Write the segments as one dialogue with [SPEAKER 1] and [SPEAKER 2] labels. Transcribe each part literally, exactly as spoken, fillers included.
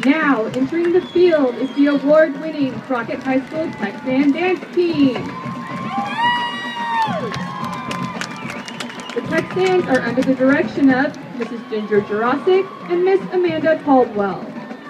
[SPEAKER 1] Now, entering the field is the award-winning Crockett High School Texan Dance Team. The Texans are under the direction of Missus Ginger Jurasic and Miss Amanda Caldwell.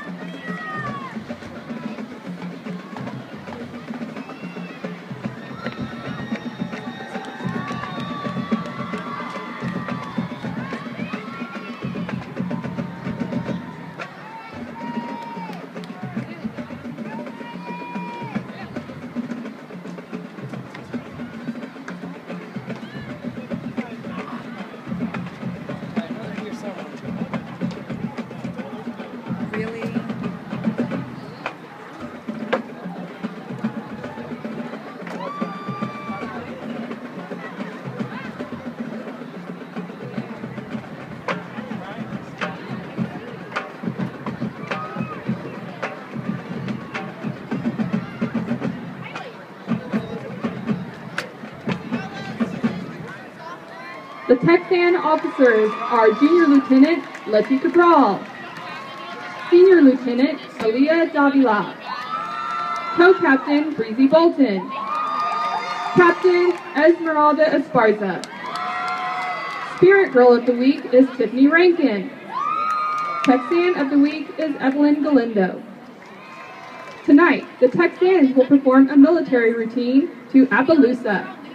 [SPEAKER 1] The Texan officers are Junior Lieutenant Letty Cabral, Senior Lieutenant Aaliyah Davila, Co-Captain Breezy Bolton, Captain Esmeralda Esparza. Spirit Girl of the Week is Tiffany Rankin. Texan of the Week is Evelyn Galindo. Tonight, the Texans will perform a military routine to Appaloosa.